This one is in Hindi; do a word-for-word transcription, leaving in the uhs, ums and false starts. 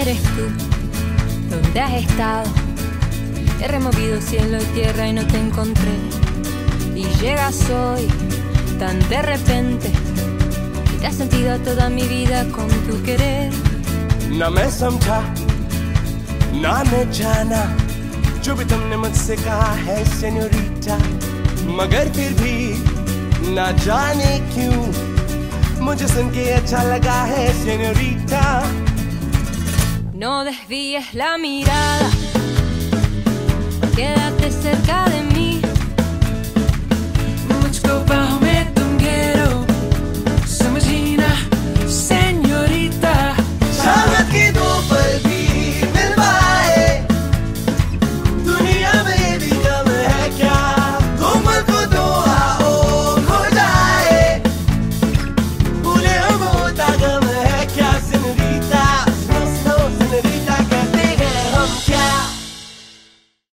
eres tú? ¿Dónde has estado? He removido cielo y tierra y no te encontré. Y llegas hoy tan de repente y te has sentido toda mi vida con tu querer. ना मैं समझा ना मैं जाना जो भी तुमने मुझसे कहा है सेनोरिटा, मगर फिर भी ना जाने क्यों मुझे सुन के अच्छा लगा है senorita. No desvíes la mirada, quédate cerca de mí.